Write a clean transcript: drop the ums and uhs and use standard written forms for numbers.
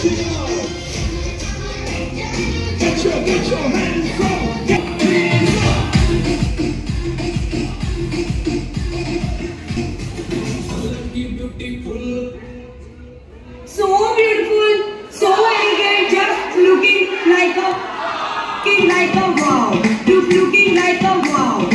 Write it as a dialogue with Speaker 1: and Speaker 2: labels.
Speaker 1: Get your hands up.
Speaker 2: So beautiful, so elegant, just looking like a wow. Looking like a wow.